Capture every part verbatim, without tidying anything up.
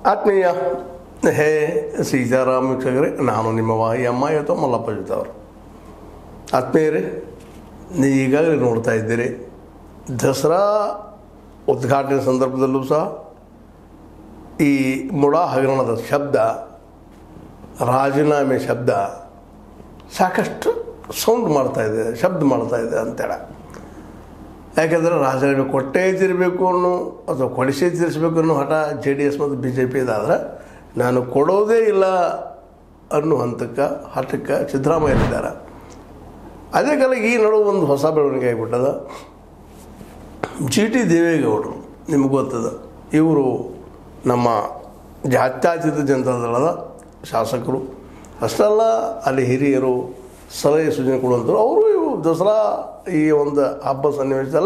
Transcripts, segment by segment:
ಆತ್ಮೀಯ ಹೇ ಸೀತಾರಾಮ ವೀಕ್ಷಕರೇ, ನಾನು ನಿಮ್ಮ ವಾಹಿ ಅಮ್ಮ ಅಥವಾ ಮಲ್ಲಪ್ಪ ಜೊತೆ ಅವರು. ಆತ್ಮೀಯರೇ, ನೀವು ಈಗಾಗಲೇ ನೋಡ್ತಾ ಇದ್ದೀರಿ, ದಸರಾ ಉದ್ಘಾಟನೆ ಸಂದರ್ಭದಲ್ಲೂ ಸಹ ಈ ಮುಡಾ ಹಗರಣದ ಶಬ್ದ, ರಾಜೀನಾಮೆ ಶಬ್ದ ಸಾಕಷ್ಟು ಸೌಂಡ್ ಮಾಡ್ತಾಯಿದೆ, ಶಬ್ದ ಮಾಡ್ತಾಯಿದೆ ಅಂತೇಳಿ. ಯಾಕೆಂದರೆ ರಾಜೀನಾಮೆ ಕೊಟ್ಟೇ ತಿರಬೇಕು ಅನ್ನೋ ಅಥವಾ ಕೊಡಿಸೇ ತೀರಿಸಬೇಕು ಅನ್ನೋ ಹಠ ಜೆ ಡಿ ಎಸ್ ಮತ್ತು ಬಿ ಜೆ ಪಿದಾದ್ರೆ, ನಾನು ಕೊಡೋದೇ ಇಲ್ಲ ಅನ್ನೋ ಹಂತಕ್ಕೆ ಹಠಕ್ಕೆ ಸಿದ್ದರಾಮಯ್ಯರಿದ್ದಾರೆ. ಅದೇ ಕಾಲಕ್ಕೆ ಈ ನಡುವೆ ಒಂದು ಹೊಸ ಬೆಳವಣಿಗೆ ಆಗಿಬಿಟ್ಟದ. ಜಿ ಟಿ ದೇವೇಗೌಡರು ನಿಮ್ಗೆ ಗೊತ್ತದ, ಇವರು ನಮ್ಮ ಜಾತ್ಯತೀತ ಜನತಾದಳದ ಶಾಸಕರು ಅಷ್ಟಲ್ಲ, ಅಲ್ಲಿ ಹಿರಿಯರು ಸಲಹೆ ಸೂಚನೆ ಕೊಡುವಂಥವ್ರು. ಅವರು ಇವು ದಸರಾ ಈ ಒಂದು ಹಬ್ಬ ಸನ್ನಿವೇಶದಲ್ಲ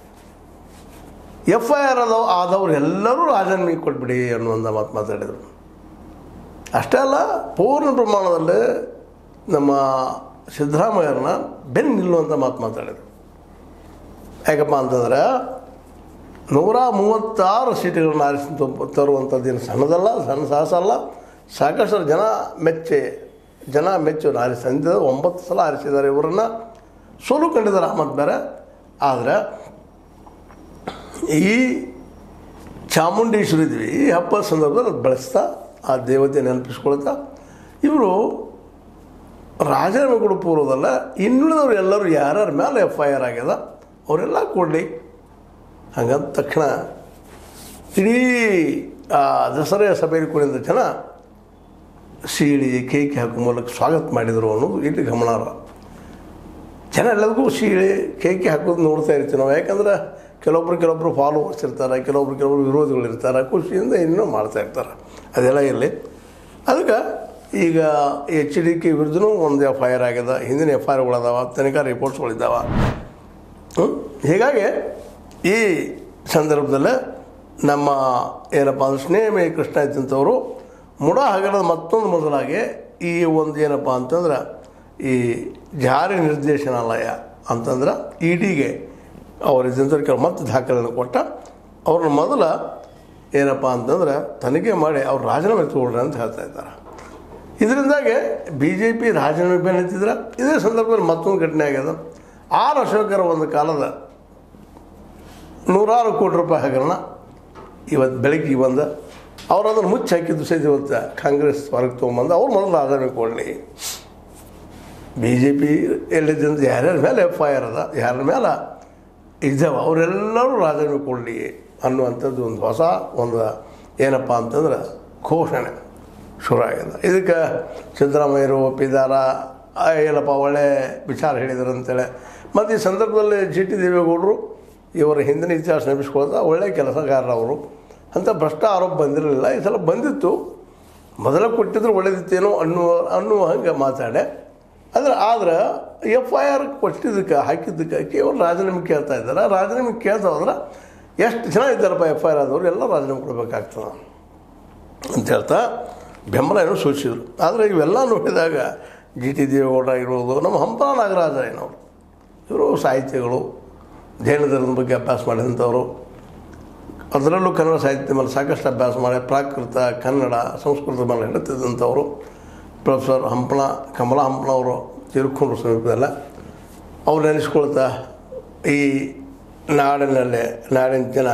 ಎಫ್ ಐ ಆರ್ ಆದವು ಆದವ್ರು ಎಲ್ಲರೂ ರಾಜೀನಾಮೆಗೆ ಕೊಟ್ಬಿಡಿ ಅನ್ನುವಂಥ ಮಾತು ಮಾತಾಡಿದರು. ಅಷ್ಟೇ ಅಲ್ಲ, ಪೂರ್ಣ ಪ್ರಮಾಣದಲ್ಲಿ ನಮ್ಮ ಸಿದ್ದರಾಮಯ್ಯರನ್ನ ಬೆನ್ನು ನಿಲ್ಲುವಂಥ ಮಾತು ಮಾತಾಡಿದರು. ಯಾಕಪ್ಪ ಅಂತಂದರೆ ನೂರ ಮೂವತ್ತಾರು ಸೀಟುಗಳನ್ನ ಆರಿಸಿ ತರುವಂಥದ್ದೇನು ಸಣ್ಣದಲ್ಲ, ಸಣ್ಣ ಸಾಹಸ ಅಲ್ಲ. ಸಾಕಷ್ಟು ಜನ ಮೆಚ್ಚೆ ಜನ ಮೆಚ್ಚು ಆರಿಸಿ ತಂದಿದ್ದ ಒಂಬತ್ತು ಸಲ ಆರಿಸಿದ್ದಾರೆ. ಇವರನ್ನು ಸೋಲು ಕಂಡಿದ್ದಾರೆ ಮತ್ತು ಬೇರೆ. ಆದರೆ ಈ ಚಾಮುಂಡೇಶ್ವರಿ ದೇವಿ ಈ ಹಬ್ಬದ ಸಂದರ್ಭದಲ್ಲಿ ಅದು ಬಳಸ್ತಾ ಆ ದೇವತೆ ನೆನಪಿಸ್ಕೊಳ್ತಾ ಇವರು ರಾಜೀನಾಮೆ ಕೊಡೋ ಪೂರ್ವದಲ್ಲ, ಇನ್ನುಳಿದವರು ಎಲ್ಲರೂ ಯಾರ್ಯಾರ ಮೇಲೆ ಎಫ್ ಐ ಆರ್ ಆಗ್ಯದ ಅವರೆಲ್ಲ ಕೊಡಲಿ. ಹಂಗಂದ ತಕ್ಷಣ ಇಡೀ ಆ ದಸರಾ ಸಭೆಯಲ್ಲಿ ಕುಳಿತ ಜನ ಸೀಳಿ ಕೇಕೆ ಹಾಕೋ ಮೂಲಕ ಸ್ವಾಗತ ಮಾಡಿದರು ಅನ್ನೋದು ಇಲ್ಲಿ ಗಮನಾರ್ಹ. ಜನ ಎಲ್ಲರಿಗೂ ಸೀಳಿ ಕೇಕೆ ಹಾಕೋದು ನೋಡ್ತಾ ಇರ್ತೀವಿ ನಾವು. ಯಾಕಂದ್ರೆ ಕೆಲವೊಬ್ರು ಕೆಲವೊಬ್ಬರು ಫಾಲೋವರ್ಸ್ ಇರ್ತಾರೆ, ಕೆಲವೊಬ್ರು ಕೆಲವೊಬ್ರು ವಿರೋಧಿಗಳು ಇರ್ತಾರೆ, ಖುಷಿಯಿಂದ ಇನ್ನೂ ಮಾಡ್ತಾ ಇರ್ತಾರೆ. ಅದೆಲ್ಲ ಇರಲಿ. ಅದಕ್ಕೆ ಈಗ ಎಚ್ ಡಿ ಕೆ ವಿರುದ್ಧನೂ ಒಂದು ಎಫ್ ಐ ಆರ್ ಆಗ್ಯದ, ಹಿಂದಿನ ಎಫ್ ಐ ಆರ್ಗಳದಾವ, ತನಿಖಾ ರಿಪೋರ್ಟ್ಸ್ಗಳಿದ್ದಾವೆ. ಹೀಗಾಗಿ ಈ ಸಂದರ್ಭದಲ್ಲೇ ನಮ್ಮ ಏನಪ್ಪ ಅಂದ್ರೆ ಸ್ನೇಹಮಯ ಕೃಷ್ಣ ಇದ್ದಂಥವರು ಮುಡಾ ಹಗರಣದ ಮತ್ತೊಂದು ಮೊದಲಾಗಿ ಈ ಒಂದು ಏನಪ್ಪ ಅಂತಂದ್ರೆ ಈ ಜಾರಿ ನಿರ್ದೇಶನಾಲಯ ಅಂತಂದ್ರೆ ಇ ಡಿಗೆ ಅವ್ರು ಇದ್ದಂಥವ್ರು ಕೆಲವು ಮತ್ತೆ ದಾಖಲೆಯನ್ನು ಕೊಟ್ಟ ಅವ್ರನ್ನ ಮೊದಲ ಏನಪ್ಪ ಅಂತಂದ್ರೆ ತನಿಖೆ ಮಾಡಿ ಅವ್ರು ರಾಜೀನಾಮೆ ತಗೊಳ್ರಿ ಅಂತ ಹೇಳ್ತಾ ಇದ್ದಾರೆ. ಇದರಿಂದಾಗಿ ಬಿ ಜೆ ಪಿ ರಾಜೀನಾಮೆ ಬೆನ್ನು ಹತ್ತಿದ್ರೆ. ಇದೇ ಸಂದರ್ಭದಲ್ಲಿ ಮತ್ತೊಂದು ಘಟನೆ ಆಗ್ಯದ. ಆರ್ ಅಶೋಕರ ಒಂದು ಕಾಲದ ನೂರಾರು ಕೋಟಿ ರೂಪಾಯಿ ಹಗರಣ ಇವತ್ತು ಬೆಳಗ್ಗೆ ಬಂದ. ಅವ್ರು ಅದನ್ನು ಮುಚ್ಚಿ ಹಾಕಿದ್ದು ಸಹಿತ ಇವತ್ತು ಕಾಂಗ್ರೆಸ್ ಹೊರಗೆ ತೊಗೊಂಬಂದು ಅವ್ರು ಮೊದಲು ರಾಜೀನಾಮೆ ಕೊಡಲಿ. ಬಿ ಜೆ ಪಿ ಎಲ್ಲಿದ್ದಂತ ಯಾರ್ಯಾರ ಮೇಲೆ ಎಫ್ ಐ ಆರ್ ಅದ, ಯಾರ ಮೇಲೆ ಇದ್ದಾವ ಅವರೆಲ್ಲರೂ ರಾಜೀನಾಮೆ ಕೊಡಲಿ ಅನ್ನುವಂಥದ್ದು ಒಂದು ಹೊಸ ಒಂದು ಏನಪ್ಪ ಅಂತಂದ್ರೆ ಘೋಷಣೆ ಶುರು ಆಗಿದೆ. ಇದಕ್ಕೆ ಸಿದ್ದರಾಮಯ್ಯರು ಒಪ್ಪಿದಾರ, ಏನಪ್ಪ ಒಳ್ಳೆ ವಿಚಾರ ಹೇಳಿದರು ಅಂತೇಳಿ. ಮತ್ತು ಈ ಸಂದರ್ಭದಲ್ಲಿ ಜಿ ಟಿ ದೇವೇಗೌಡರು ಇವರ ಹಿಂದಿನ ಇತಿಹಾಸ ನೆನಪಿಸ್ಕೊಳ್ತಾ ಒಳ್ಳೆಯ ಕೆಲಸಗಾರರವರು ಅಂತ ಭ್ರಷ್ಟ ಆರೋಪ ಬಂದಿರಲಿಲ್ಲ. ಈ ಸಲ ಬಂದಿತ್ತು, ಮೊದಲ ಕೊಟ್ಟಿದ್ರು ಒಳ್ಳೆದಿತ್ತೇನೋ ಅನ್ನುವ ಅನ್ನುವ ಹಂಗೆ ಮಾತಾಡೆ. ಆದರೆ ಆದ್ರೆ ಎಫ್ ಐ ಆರ್ ಕೊಟ್ಟಿದ್ದಕ್ಕೆ ಹಾಕಿದ್ದಕ್ಕೆ ಕೇವಲ ರಾಜೀನಾಮೆ ಕೇಳ್ತಾ ಇದ್ದಾರೆ. ರಾಜೀನಾಮೆ ಕೇಳ್ತಾ ಹೋದ್ರೆ ಎಷ್ಟು ಜನ ಇದ್ದಾರಪ್ಪ ಎಫ್ ಐ ಆರ್ ಆದವರು ಎಲ್ಲ ರಾಜೀನಾಮೆ ಕೊಡಬೇಕಾಗ್ತದೆ ಅಂತ ಹೇಳ್ತಾ ಬೆಂಬಲ ಏನೋ ಸೂಚಿಸಿದರು. ಆದರೆ ಇವೆಲ್ಲ ನೋಡಿದಾಗ ಜಿ ಟಿ ದೇವೇಗೌಡ ಇರ್ಬೋದು, ನಮ್ಮ ಹಂಪ ನಾಗರಾಜ ಏನವರು, ಇವರು ಸಾಹಿತ್ಯಗಳು, ಜೈನ ಧರ್ಮದ ಬಗ್ಗೆ ಅಭ್ಯಾಸ ಮಾಡಿದಂಥವರು, ಅದರಲ್ಲೂ ಕನ್ನಡ ಸಾಹಿತ್ಯ ಮೇಲೆ ಸಾಕಷ್ಟು ಅಭ್ಯಾಸ ಮಾಡಿ ಪ್ರಾಕೃತ ಕನ್ನಡ ಸಂಸ್ಕೃತದ ಮೇಲೆ ಹೇಳ್ತಿದ್ದಂಥವರು ಪ್ರೊಫೆಸರ್ ಹಂಪಣ ಕಮಲಾ ಹಂಪನವರು ತಿರುಕೊಂಡ್ರು ಸಮೀಪದಲ್ಲ. ಅವ್ರು ನೆನೆಸ್ಕೊಳ್ತಾ ಈ ನಾಡಿನಲ್ಲೇ ನಾಡಿನ ಜನ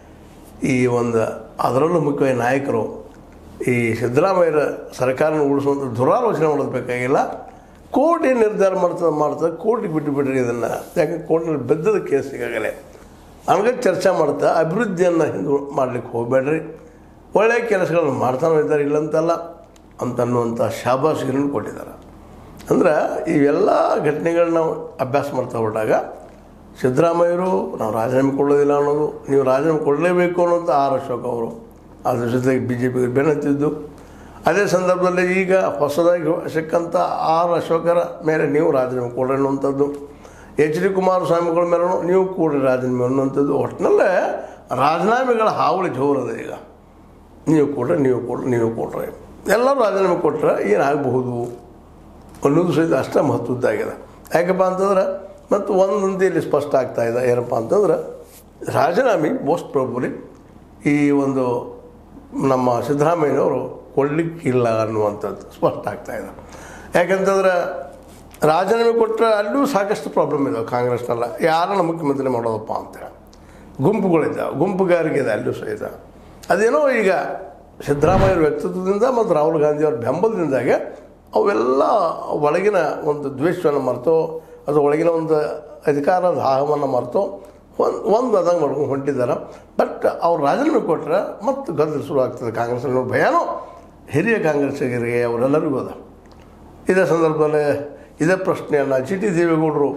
ಈ ಒಂದು ಅದರಲ್ಲೂ ಮುಖ್ಯವಾಗಿ ನಾಯಕರು ಈ ಸಿದ್ದರಾಮಯ್ಯರ ಸರ್ಕಾರನ ಉಳಿಸುವಂಥ ದುರಾಲೋಚನೆ ಮಾಡೋದು ಬೇಕಾಗಿಲ್ಲ. ಕೋರ್ಟ್ ಏನು ನಿರ್ಧಾರ ಮಾಡ್ತದೆ ಮಾಡ್ತದೆ ಕೋರ್ಟಿಗೆ ಬಿಟ್ಟು ಬಿಡ್ರಿ ಇದನ್ನು. ಯಾಕಂದ್ರೆ ಕೋರ್ಟ್ನಲ್ಲಿ ಬೆದ್ದದ ಕೇಸ್ ಈಗಾಗಲೇ ಹಂಗೆ ಚರ್ಚೆ ಮಾಡ್ತಾ ಅಭಿವೃದ್ಧಿಯನ್ನು ಹಿಂದೆ ಮಾಡಲಿಕ್ಕೆ ಹೋಗಬೇಡ್ರಿ, ಒಳ್ಳೆಯ ಕೆಲಸಗಳನ್ನು ಮಾಡ್ತಾನೆ ಇದ್ದಾರೆ ಇಲ್ಲಂತಲ್ಲ ಅಂತನ್ನುವಂಥ ಶಾಬಾಷಿಗಳನ್ನು ಕೊಟ್ಟಿದ್ದಾರೆ. ಅಂದ್ರೆ ಇವೆಲ್ಲ ಘಟನೆಗಳನ್ನ ನಾವು ಅಭ್ಯಾಸ ಮಾಡ್ತಾ ಹೊರಟಾಗ ಸಿದ್ದರಾಮಯ್ಯರು ನಾವು ರಾಜೀನಾಮೆ ಕೊಡೋದಿಲ್ಲ ಅನ್ನೋದು, ನೀವು ರಾಜೀನಾಮೆ ಕೊಡಲೇಬೇಕು ಅನ್ನೋಂಥ ಆರ್ ಅಶೋಕ್ ಅವರು ಅದ್ರ ಜೊತೆಗೆ ಬಿ ಜೆ ಪಿಗೆ ಬೆನ್ನತ್ತಿದ್ದು. ಅದೇ ಸಂದರ್ಭದಲ್ಲಿ ಈಗ ಹೊಸದಾಗಿ ಸಿಕ್ಕಂಥ ಆರ್ ಅಶೋಕರ ಮೇಲೆ ನೀವು ರಾಜೀನಾಮೆ ಕೊಡ್ರಿ ಅನ್ನುವಂಥದ್ದು, ಎಚ್ ಡಿ ಕುಮಾರಸ್ವಾಮಿಗಳ ಮೇಲೂ ನೀವು ಕೂಡ್ರಿ ರಾಜೀನಾಮೆ ಅನ್ನುವಂಥದ್ದು. ಒಟ್ಟಿನಲ್ಲೇ ರಾಜೀನಾಮೆಗಳ ಹಾವಳಿ ಜೋರದ. ಈಗ ನೀವು ಕೊಡ್ರಿ ನೀವು ಕೊಡ್ರಿ ನೀವು ಕೊಡ್ರಿ ಎಲ್ಲರೂ ರಾಜೀನಾಮೆ ಕೊಟ್ಟರೆ ಏನಾಗಬಹುದು ಅನ್ನೋದು ಸಹಿತ ಅಷ್ಟೇ ಮಹತ್ವದ್ದಾಗಿದೆ. ಯಾಕಪ್ಪ ಅಂತಂದ್ರೆ ಮತ್ತು ಒಂದೊಂದು ಇಲ್ಲಿ ಸ್ಪಷ್ಟ ಆಗ್ತಾಯಿದೆ ಏನಪ್ಪ ಅಂತಂದ್ರೆ ರಾಜೀನಾಮೆ ಮೋಸ್ಟ್ ಪ್ರಾಬಬ್ಲಿ ಈ ಒಂದು ನಮ್ಮ ಸಿದ್ದರಾಮಯ್ಯನವರು ಕೊಡಲಿಕ್ಕಿಲ್ಲ ಅನ್ನುವಂಥದ್ದು ಸ್ಪಷ್ಟ ಆಗ್ತಾಯಿದೆ. ಯಾಕಂತಂದ್ರೆ ರಾಜೀನಾಮೆ ಕೊಟ್ಟರೆ ಅಲ್ಲೂ ಸಾಕಷ್ಟು ಪ್ರಾಬ್ಲಮ್ ಇದಾವೆ ಕಾಂಗ್ರೆಸ್ನೆಲ್ಲ, ಯಾರನ್ನ ಮುಖ್ಯಮಂತ್ರಿ ಮಾಡೋದಪ್ಪ ಅಂತೇಳಿ ಗುಂಪುಗಳಿದ್ದಾವೆ, ಗುಂಪುಗಾರಿಕೆ ಇದೆ ಅಲ್ಲೂ ಸಹಿತ. ಅದೇನೋ ಈಗ ಸಿದ್ದರಾಮಯ್ಯರ ವ್ಯಕ್ತಿತ್ವದಿಂದ ಮತ್ತು ರಾಹುಲ್ ಗಾಂಧಿಯವ್ರ ಬೆಂಬಲದಿಂದಾಗೆ ಅವೆಲ್ಲ ಒಳಗಿನ ಒಂದು ದ್ವೇಷವನ್ನು ಮರೆತು ಅದು ಒಳಗಿನ ಒಂದು ಅಧಿಕಾರದ ದಾಹವನ್ನು ಮರೆತು ಒಂದು ಒಂದು ಅದಂಗೆ ಮಾಡ್ಕೊಂಡು ಹೊಂಟಿದ್ದಾರೆ. ಬಟ್ ಅವ್ರು ರಾಜೀನಾಮೆ ಕೊಟ್ಟರೆ ಮತ್ತು ಗದ್ದಲ ಶುರು ಆಗ್ತದೆ ಕಾಂಗ್ರೆಸ್ನಲ್ಲಿ. ಭಯನೂ ಹಿರಿಯ ಕಾಂಗ್ರೆಸ್ಸಿಗರಿಗೆ ಅವರೆಲ್ಲರಿಗೂ ಅದ. ಇದೇ ಸಂದರ್ಭದಲ್ಲಿ ಇದೇ ಪ್ರಶ್ನೆಯನ್ನು ಜಿ ಟಿ ದೇವೇಗೌಡರು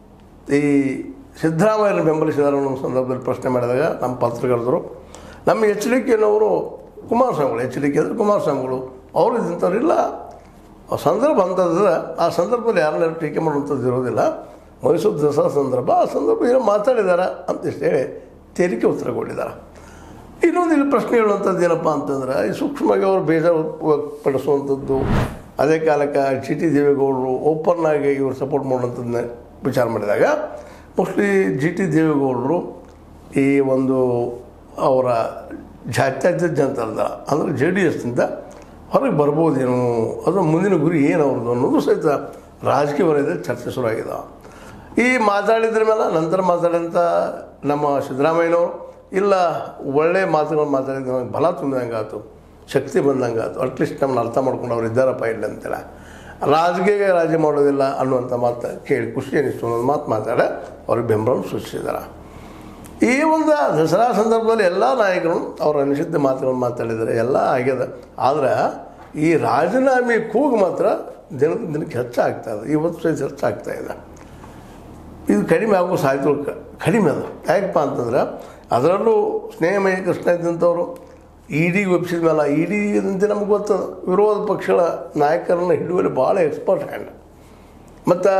ಈ ಸಿದ್ದರಾಮಯ್ಯನ ಬೆಂಬಲಿಸಿದಾರೆ ಅನ್ನೋ ಸಂದರ್ಭದಲ್ಲಿ ಪ್ರಶ್ನೆ ಮಾಡಿದಾಗ ನಮ್ಮ ಪತ್ರಕರ್ತರು ನಮ್ಮ ಎಚ್ ಡಿ ಕೆನವರು ಕುಮಾರಸ್ವಾಮಿಗಳು ಎಚ್ ಡಿ ಕೆ ಅಂದರೆ ಕುಮಾರಸ್ವಾಮಿಗಳು ಅವರು ಇದ್ದಂಥವ್ರಿಲ್ಲ. ಸಂದರ್ಭ ಅಂತಂದ್ರೆ ಆ ಸಂದರ್ಭದಲ್ಲಿ ಯಾರನ್ನಾರು ಟೀಕೆ ಮಾಡುವಂಥದ್ದು ಇರೋದಿಲ್ಲ. ಮೈಸೂರು ದಸರಾ ಸಂದರ್ಭ, ಆ ಸಂದರ್ಭ ಏನೋ ಮಾತಾಡಿದಾರ ಅಂತಿಷ್ಟು ಹೇಳಿ ತೇರಿಕೆ ಉತ್ತರ ಕೊಟ್ಟಿದ್ದಾರೆ. ಇನ್ನೊಂದು ಇಲ್ಲಿ ಪ್ರಶ್ನೆ ಹೇಳುವಂಥದ್ದು ಏನಪ್ಪ ಅಂತಂದ್ರೆ ಈ ಸೂಕ್ಷ್ಮವಾಗಿ ಅವರು ಬೇಜಾರು ಪಡಿಸುವಂಥದ್ದು, ಅದೇ ಕಾಲಕ್ಕೆ ಜಿ ಟಿ ದೇವೇಗೌಡರು ಓಪನ್ ಆಗಿ ಇವರು ಸಪೋರ್ಟ್ ಮಾಡುವಂಥದ್ದನ್ನ ವಿಚಾರ ಮಾಡಿದಾಗ ಮೋಸ್ಟ್ಲಿ ಜಿ ಟಿ ದೇವೇಗೌಡರು ಈ ಒಂದು ಅವರ ಜಾತ್ಯತೀತ ಜನತಾದಳ ಅಂದರೆ ಜೆ ಡಿ ಎಸ್ನಿಂದ ಹೊರಗೆ ಬರ್ಬೋದೇನು, ಅದು ಮುಂದಿನ ಗುರಿ ಏನು ಅವ್ರದ್ದು ಅನ್ನೋದು ಸಹಿತ ರಾಜಕೀಯ ವಲಯದಲ್ಲಿ ಚರ್ಚೆ ಶುರುವಾಗಿದೆ. ಈ ಮಾತಾಡಿದ್ರ ಮೇಲೆ ನಂತರ ಮಾತಾಡಿದಂಥ ನಮ್ಮ ಸಿದ್ದರಾಮಯ್ಯನವರು ಇಲ್ಲ ಒಳ್ಳೆಯ ಮಾತುಗಳು ಮಾತಾಡಿದ ಬಲ ತುಂಬಿದಂಗೆ ಆಯ್ತು, ಶಕ್ತಿ ಬಂದಂಗೆ ಆಯ್ತು, ಅಟ್ಲೀಸ್ಟ್ ನಮ್ಮನ್ನ ಅರ್ಥ ಮಾಡ್ಕೊಂಡು ಅವ್ರು ಇದ್ದಾರಪ್ಪ ಇಲ್ಲ ಅಂತೇಳಿ ರಾಜಕೀಯ ರಾಜಿ ಮಾಡೋದಿಲ್ಲ ಅನ್ನುವಂಥ ಮಾತು ಕೇಳಿ ಖುಷಿ ಅನ್ನಿಸ್ತು ಅನ್ನೋದು ಮಾತು ಮಾತಾಡಿ ಅವ್ರಿಗೆ ಬೆಂಬಲ ಸೂಚಿಸಿದ್ದಾರೆ. ಈ ಒಂದು ದಸರಾ ಸಂದರ್ಭದಲ್ಲಿ ಎಲ್ಲ ನಾಯಕರು ಅವ್ರ ಅನಿಸಿದ್ದ ಮಾತುಗಳನ್ನು ಮಾತಾಡಿದ್ದಾರೆ, ಎಲ್ಲ ಆಗ್ಯದ. ಆದರೆ ಈ ರಾಜೀನಾಮೆ ಕೂಗು ಮಾತ್ರ ದಿನ ದಿನಕ್ಕೆ ಹೆಚ್ಚಾಗ್ತಾಯಿದೆ, ಇವತ್ತು ಸಹಿತ ಹೆಚ್ಚಾಗ್ತಾ ಇದೆ. ಇದು ಕಡಿಮೆ ಆಗೋ ಸಾಧ್ಯತೆ ಕಡಿಮೆ ಅದು. ಯಾಕಪ್ಪ ಅಂತಂದ್ರೆ ಅದರಲ್ಲೂ ಸ್ನೇಹಮಯ ಕೃಷ್ಣ ಇದ್ದಂಥವ್ರು ಇ ಡಿಗೆ ಒಪ್ಪಿಸಿದ ಮೇಲೆ ಇ ಡಿ ಅಂತ ನಮ್ಗೆ ಗೊತ್ತದ ವಿರೋಧ ಪಕ್ಷಗಳ ನಾಯಕರನ್ನು ಹಿಡುವಲ್ಲಿ ಭಾಳ ಎಕ್ಸ್ಪರ್ಟ್ ಹ್ಯಾಂಡ್. ಮತ್ತು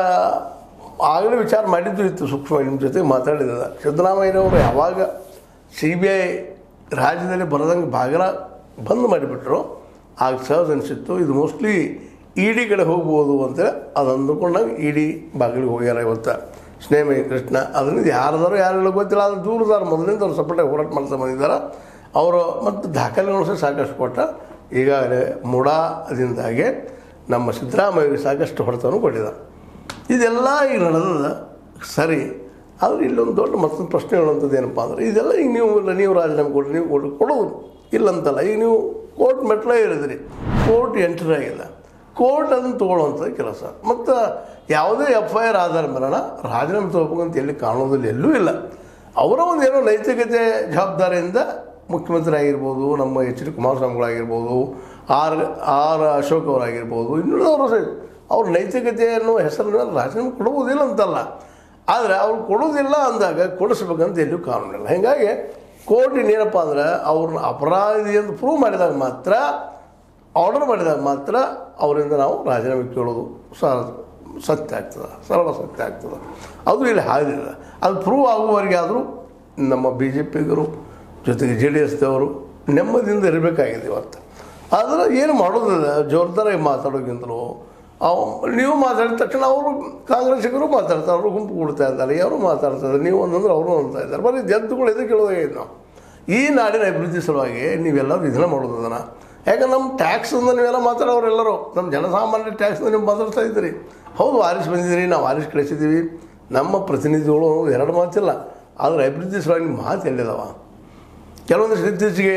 ಆಗಲೇ ವಿಚಾರ ಮಾಡಿದ್ದು ಇತ್ತು, ಸೂಕ್ಷ್ಮವಾಗಿ ನಿಮ್ಮ ಜೊತೆಗೆ ಮಾತಾಡಿದ ಸಿದ್ದರಾಮಯ್ಯನವರು ಯಾವಾಗ ಸಿ ಬಿ ಐ ರಾಜ್ಯದಲ್ಲಿ ಬರದಂಗೆ ಬಾಗಿಲ ಬಂದ್ ಮಾಡಿಬಿಟ್ರು ಆಗ ಸಹಜ ಅನಿಸಿತ್ತು ಇದು ಮೋಸ್ಟ್ಲಿ ಇ ಡಿ ಕಡೆ ಹೋಗ್ಬೋದು ಅಂತೇಳಿ ಅದು ಅಂದುಕೊಂಡಾಗ ಇ ಡಿ ಬಾಗಿಲಿಗೆ ಹೋಗ್ಯಾರ. ಇವತ್ತು ಸ್ನೇಹಮಯ ಕೃಷ್ಣ ಅದರಿಂದ ಯಾರದಾರೋ ಯಾರಿಲ್ಲ ಗೊತ್ತಿಲ್ಲ, ಅದು ದೂರದಾರ ಮೊದಲಿಂದ ಅವ್ರು ಸಪೋರ್ಟಾಗಿ ಹೋರಾಟ ಮಾಡ್ತಾ ಬಂದಿದ್ದಾರೆ ಅವರು. ಮತ್ತು ದಾಖಲೆಗಳು ಸಹ ಸಾಕಷ್ಟು ಕೊಟ್ಟ ಈಗಾಗಲೇ ಮುಡಾದಿಂದಾಗೆ ನಮ್ಮ ಸಿದ್ದರಾಮಯ್ಯರಿಗೆ ಸಾಕಷ್ಟು ಹೊಡೆತವನ್ನು ಕೊಟ್ಟಿದ್ದಾರೆ. ಇದೆಲ್ಲ ಈಗ ನಡೆದ ಸರಿ. ಆದರೆ ಇಲ್ಲೊಂದು ದೊಡ್ಡ ಮತ್ತೊಂದು ಪ್ರಶ್ನೆ ಹೇಳುವಂಥದ್ದು ಏನಪ್ಪ ಅಂದರೆ ಇದೆಲ್ಲ ಈಗ ನೀವು ಇಲ್ಲ ನೀವು ರಾಜೀನಾಮೆ ಕೊಡಿ, ನೀವು ಕೊಡಿ ಕೊಡೋದು ಇಲ್ಲಂತಲ್ಲ. ಈಗ ನೀವು ಕೋರ್ಟ್ ಮೆಟ್ಲೇ ಇರಿದ್ರಿ, ಕೋರ್ಟ್ ಎಂಟ್ರಿ ಆಗಿದೆ, ಕೋರ್ಟ್ ಅದನ್ನು ತೊಗೊಳ್ಳುವಂಥದ್ದು ಕೆಲಸ. ಮತ್ತು ಯಾವುದೇ ಎಫ್ ಐ ಆರ್ ಆಧಾರ ಮೇಲೆ ರಾಜೀನಾಮೆ ತೊಗೋಬೇಕಂತ ಎಲ್ಲಿ ಕಾಣೋದಿಲ್ಲ, ಎಲ್ಲೂ ಇಲ್ಲ. ಅವರ ಒಂದು ಏನೋ ನೈತಿಕತೆ ಜವಾಬ್ದಾರಿಯಿಂದ ಮುಖ್ಯಮಂತ್ರಿ ಆಗಿರ್ಬೋದು, ನಮ್ಮ ಎಚ್ ಡಿ ಕುಮಾರಸ್ವಾಮಿಗಳಾಗಿರ್ಬೋದು, ಆರ್ ಆರ್ ಅಶೋಕ್ ಅವರಾಗಿರ್ಬೋದು, ಇನ್ನುಳಿದವರು ಸಹ ಅವ್ರ ನೈತಿಕತೆಯನ್ನು ಹೆಸರಿನ ರಾಜೀನಾಮೆ ಕೊಡುವುದಿಲ್ಲ ಅಂತಲ್ಲ, ಆದರೆ ಅವ್ರು ಕೊಡೋದಿಲ್ಲ ಅಂದಾಗ ಕೊಡಿಸ್ಬೇಕಂತ ಎಲ್ಲೂ ಕಾನೂನಿಲ್ಲ. ಹೀಗಾಗಿ ಕೋರ್ಟ್ ಇನ್ನೇನಪ್ಪ ಅಂದ್ರೆ ಅವ್ರನ್ನ ಅಪರಾಧಿ ಅಂತ ಪ್ರೂವ್ ಮಾಡಿದಾಗ ಮಾತ್ರ, ಆರ್ಡರ್ ಮಾಡಿದಾಗ ಮಾತ್ರ ಅವರಿಂದ ನಾವು ರಾಜೀನಾಮೆ ಕೇಳೋದು ಸ ಸತ್ಯ ಆಗ್ತದೆ, ಸರಳ ಸತ್ಯ ಆಗ್ತದೆ. ಅದು ಇಲ್ಲಿ ಹಾದಿಲ್ಲ. ಅದು ಪ್ರೂವ್ ಆಗುವವರೆಗೆ ಆದರೂ ನಮ್ಮ ಬಿ ಜೆ ಪಿಗರು ಜೊತೆಗೆ ಜೆ ಡಿ ಎಸ್ದವರು ನೆಮ್ಮದಿಯಿಂದ ಇರಬೇಕಾಗಿದೆ ಇವತ್ತು. ಆದರೆ ಏನು ಮಾಡೋದಿಲ್ಲ, ಜೋರ್ದಾರಾಗಿ ಮಾತಾಡೋಕ್ಕಿಂತಲೂ ಅವು ನೀವು ಮಾತಾಡಿದ ತಕ್ಷಣ ಅವರು ಕಾಂಗ್ರೆಸ್ಸಿಗರು ಮಾತಾಡ್ತಾರೆ, ಅವರು ಗುಂಪು ಕೊಡ್ತಾ ಇದ್ದಾರೆ, ಯಾರು ಮಾತಾಡ್ತಾರೆ, ನೀವು ಒಂದಂದ್ರೆ ಅವರು ಅಂತ ಇದ್ದಾರೆ. ಬರೀ ಜದ್ದುಗಳು ಇದಕ್ಕೆ ಕೇಳೋದಾಗಿದೆ. ನಾವು ಈ ನಾಡಿನ ಅಭಿವೃದ್ಧಿ ಸಲುವಾಗಿ ನೀವೆಲ್ಲರೂ ಇದನ್ನ ಮಾಡೋದು ಅದನ್ನು. ಯಾಕಂದ್ರೆ ನಮ್ಮ ಟ್ಯಾಕ್ಸಿಂದ ನೀವೆಲ್ಲ ಮಾತಾಡೋರೆಲ್ಲರೂ ನಮ್ಮ ಜನಸಾಮಾನ್ಯ ಟ್ಯಾಕ್ಸಿಂದ ನೀವು ಮಾತಾಡ್ತಾ ಇದ್ದೀರಿ. ಹೌದು ಆರಿಸಿ ಬಂದಿದ್ದೀರಿ, ನಾವು ಆರಿಸಿ ಕಳಿಸಿದ್ದೀವಿ, ನಮ್ಮ ಪ್ರತಿನಿಧಿಗಳು ಎರಡು ಮಾತಿಲ್ಲ. ಆದರೆ ಅಭಿವೃದ್ಧಿ ಸಲುವಾಗಿ ನಿಮ್ಮ ಮಾತು ಎಲ್ಲಿದಾವ? ಕೆಲವೊಂದಿಷ್ಟು ಇತ್ತೀಚೆಗೆ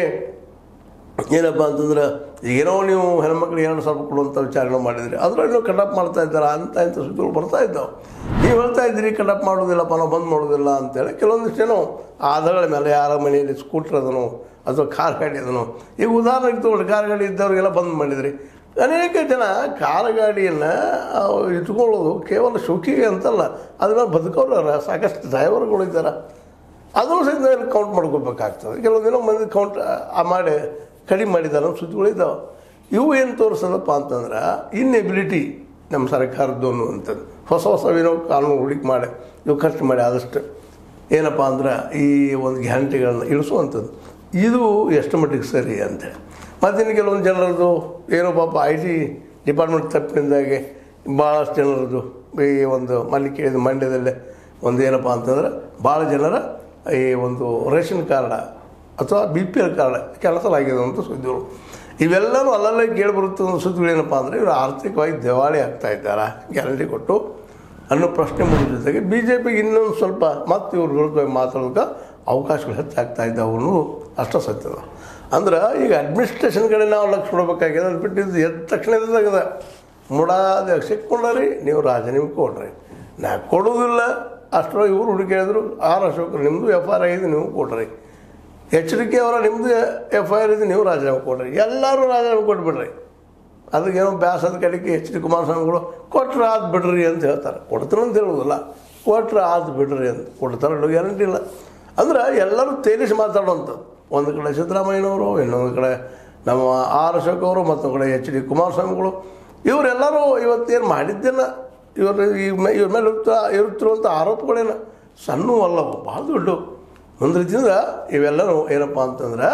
ಏನಪ್ಪ ಅಂತಂದ್ರೆ ಏನೋ ನೀವು ಹೆಣ್ಮಕ್ಳಿಗೆ ಎರಡು ಸಾವಿರ ಕೊಡುವಂಥ ವಿಚಾರಣೆ ಮಾಡಿದ್ರಿ, ಅದರಲ್ಲೂ ಕಡಪ್ ಮಾಡ್ತಾ ಇದ್ದಾರೆ ಅಂತ ಇಂಥ ಸುದ್ದಿಗಳು ಬರ್ತಾ ಇದ್ದಾವೆ. ನೀವು ಹೇಳ್ತಾ ಇದ್ದೀರಿ ಕಡಪ್ ಮಾಡೋದಿಲ್ಲಪ್ಪ, ನಾವು ಬಂದ್ ಮಾಡೋದಿಲ್ಲ ಅಂತೇಳಿ. ಕೆಲವೊಂದಿಷ್ಟು ಏನೋ ಆಧಾರಗಳ ಮೇಲೆ ಯಾರ ಮನೆಯಲ್ಲಿ ಸ್ಕೂಟ್ರ್ ಅದನೋ ಅಥವಾ ಕಾರ್ ಗಾಡಿ ಅದನೋ, ಈಗ ಉದಾಹರಣೆಗೆ ತೊಗೊಂಡು ಕಾರ್ ಗಾಡಿ ಇದ್ದವ್ರಿಗೆಲ್ಲ ಬಂದ್ ಮಾಡಿದ್ರಿ. ಅನೇಕ ಜನ ಕಾರ್ ಗಾಡಿಯನ್ನು ಇಟ್ಕೊಳ್ಳೋದು ಕೇವಲ ಶೋಕಿಗೆ ಅಂತಲ್ಲ, ಅದನ್ನ ಬದುಕೋರು ಸಾಕಷ್ಟು ಡ್ರೈವರ್ಗಳು ಇದ್ದಾರೆ, ಅದನ್ನು ಸಹಿತ ಕೌಂಟ್ ಮಾಡ್ಕೋಬೇಕಾಗ್ತದೆ. ಕೆಲವೊಂದು ದಿನ ಮಂದಿ ಕೌಂಟ್ ಮಾಡಿ ಕಡಿಮೆ ಮಾಡಿದ್ದಾರೆ ಸುದ್ದಿಗಳಿದ್ದಾವೆ. ಇವು ಏನು ತೋರಿಸೋದಪ್ಪ ಅಂತಂದ್ರೆ ಇನ್ಎಬಿಲಿಟಿ ನಮ್ಮ ಸರ್ಕಾರದ್ದು ಅನ್ನುವಂಥದ್ದು. ಹೊಸ ಹೊಸ ಏನೋ ಕಾನೂನು ಹುಡುಕಿ ಮಾಡಿ ಇವು ಖರ್ಚು ಮಾಡಿ ಆದಷ್ಟು ಏನಪ್ಪ ಅಂದ್ರೆ ಈ ಒಂದು ಗ್ಯಾರಂಟಿಗಳನ್ನ ಇಳಿಸುವಂಥದ್ದು ಇದು ಎಷ್ಟು ಮಟ್ಟಿಗೆ ಸರಿ ಅಂತೇಳಿ. ಮತ್ತಿನ್ನು ಕೆಲವೊಂದು ಜನರದ್ದು ಏನೋ ಪಾಪ ಐ ಟಿ ಡಿಪಾರ್ಟ್ಮೆಂಟ್ ತಪ್ಪಿನಿಂದಾಗಿ ಭಾಳಷ್ಟು ಜನರದ್ದು ಈ ಒಂದು ಮಲ್ಲಿ ಕೇಳಿದ ಮಂಡ್ಯದಲ್ಲೇ ಒಂದು ಏನಪ್ಪ ಅಂತಂದ್ರೆ ಭಾಳ ಜನರ ಈ ಒಂದು ರೇಷನ್ ಕಾರ್ಡ ಅಥವಾ ಬಿ ಪಿ ಎಲ್ ಕಾರ್ಡ್ ಕೆಲಸಲಾಗಿದೆ ಅಂತ ಸುದ್ದಿಗಳು ಇವೆಲ್ಲವೂ ಅಲ್ಲಲ್ಲೇ ಕೇಳಿಬರುತ್ತೆ ಅನ್ನೋ ಸುದ್ದಿಗಳೇನಪ್ಪ ಅಂದರೆ ಇವರು ಆರ್ಥಿಕವಾಗಿ ದಿವಾಳಿ ಆಗ್ತಾ ಇದ್ದಾರಾ ಗ್ಯಾರಂಟಿ ಕೊಟ್ಟು ಅನ್ನೋ ಪ್ರಶ್ನೆ ಮೂಡಿದ ಜೊತೆಗೆ ಬಿ ಜೆ ಪಿಗೆ ಇನ್ನೊಂದು ಸ್ವಲ್ಪ ಮತ್ತು ಇವ್ರ ವಿರುದ್ಧವಾಗಿ ಮಾತಾಡೋಕೆ ಅವಕಾಶಗಳು ಹೆಚ್ಚಾಗ್ತಾ ಇದ್ದಾವೆ ಅನ್ನೋದು ಅಷ್ಟ ಸತ್ಯದ ಅಂದ್ರೆ ಈಗ ಅಡ್ಮಿನಿಸ್ಟ್ರೇಷನ್ ಕಡೆ ನಾವು ಲಕ್ಷ ಕೊಡಬೇಕಾಗಿದೆ ಅದು ಬಿಟ್ಟಿದ್ದು ಎದ್ದ ತಕ್ಷಣ ಇದ್ದಾಗದ ಮುಡಾದ ಸಿಕ್ಕೊಂಡ್ರಿ ನೀವು ರಾಜೀನಾಮೆ ಕೊಡ್ರಿ ನಾ ಕೊಡೋದಿಲ್ಲ ಅಷ್ಟರ ಇವರು ಹುಡುಕಿದ್ರು ಆರ್ ಅಶೋಕ್ ನಿಮ್ಮದು ಎಫ್ ಐ ಆರ್ ಆಗಿದೆ ನೀವು ಕೊಡ್ರಿ ಎಚ್ ಡಿ ಕೆ ಅವರ ನಿಮ್ಮದು ಎಫ್ ಐ ಆರ್ ಇದೆ ನೀವು ರಾಜೀನಾಮೆ ಕೊಡ್ರಿ ಎಲ್ಲರೂ ರಾಜೀನಾಮೆ ಕೊಟ್ಬಿಡ್ರಿ ಅದಕ್ಕೇನೋ ಬ್ಯಾಸದ ಕಡೆಗೆ ಎಚ್ ಡಿ ಕುಮಾರಸ್ವಾಮಿಗಳು ಕೊಟ್ರೆ ಆದ್ ಬಿಡ್ರಿ ಅಂತ ಹೇಳ್ತಾರೆ ಕೊಡ್ತಾರೆ ಅಂತ ಹೇಳೋದಿಲ್ಲ ಕೊಟ್ರೆ ಆದ್ ಬಿಡ್ರಿ ಅಂತ ಕೊಡ್ತಾರೆ ಗ್ಯಾರಂಟಿ ಇಲ್ಲ ಅಂದ್ರೆ ಎಲ್ಲರೂ ತೇಲಿಸಿ ಮಾತಾಡುವಂಥದ್ದು ಒಂದು ಕಡೆ ಸಿದ್ದರಾಮಯ್ಯನವರು ಇನ್ನೊಂದು ಕಡೆ ನಮ್ಮ ಆರ್ ಅಶೋಕ್ ಅವರು ಮತ್ತೊಂದು ಕಡೆ ಎಚ್ ಡಿ ಕುಮಾರಸ್ವಾಮಿಗಳು ಇವರೆಲ್ಲರೂ ಇವತ್ತೇನು ಮಾಡಿದ್ದೇನ ಇವರು ಈ ಇವ್ರ ಮೇಲೆ ಇರುತ್ತಾ ಇರುತ್ತಿರುವಂಥ ಆರೋಪಗಳೇನು ಸಣ್ಣವೂ ಅಲ್ಲವು ಭಾಳ ದೊಡ್ಡ ಒಂದು ರೀತಿಯಿಂದ ಇವೆಲ್ಲನೂ ಏನಪ್ಪ ಅಂತಂದ್ರೆ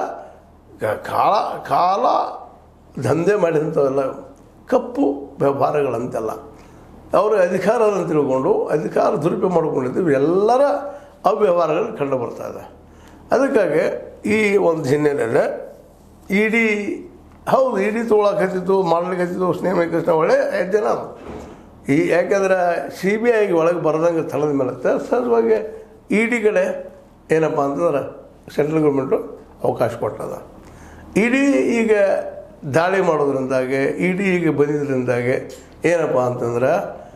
ಕಾಲ ಕಾಲ ದಂಧೆ ಮಾಡಿದಂಥವೆಲ್ಲ ಕಪ್ಪು ವ್ಯವಹಾರಗಳಂತೆಲ್ಲ ಅವರು ಅಧಿಕಾರವನ್ನು ತಿಳ್ಕೊಂಡು ಅಧಿಕಾರ ದುರುಪಯೋಗ ಮಾಡ್ಕೊಂಡಿದ್ದು ಎಲ್ಲರ ಅವ್ಯವಹಾರಗಳು ಕಂಡು ಬರ್ತಾ ಇದೆ ಅದಕ್ಕಾಗಿ ಈ ಒಂದು ಹಿನ್ನೆಲೆಯಲ್ಲಿ ಇಡೀ ಹೌದು ಇಡೀ ತೊಗೊಳಕತ್ತಿತ್ತು ಮಾಡ್ಲಿಕ್ಕತ್ತಿತ್ತು ಸ್ನೇಹ ಕೃಷ್ಣ ಒಳ್ಳೆ ಹೆಜ್ಜೆನ ಅದು ಈ ಯಾಕೆಂದ್ರೆ ಸಿ ಬಿ ಐಗೆ ಒಳಗೆ ಬರದಂಗೆ ತಳದ ಮೇಲೆ ಸಹಜವಾಗಿ ಇ ಡಿ ಕಡೆ ಏನಪ್ಪ ಅಂತಂದ್ರೆ ಸೆಂಟ್ರಲ್ ಗೌರ್ಮೆಂಟು ಅವಕಾಶ ಕೊಟ್ಟದ ಇಡೀ ಈಗ ದಾಳಿ ಮಾಡೋದ್ರಿಂದಾಗೆ ಇ ಡಿ ಈಗ ಬಂದಿದ್ದರಿಂದಾಗೆ ಏನಪ್ಪ ಅಂತಂದ್ರೆ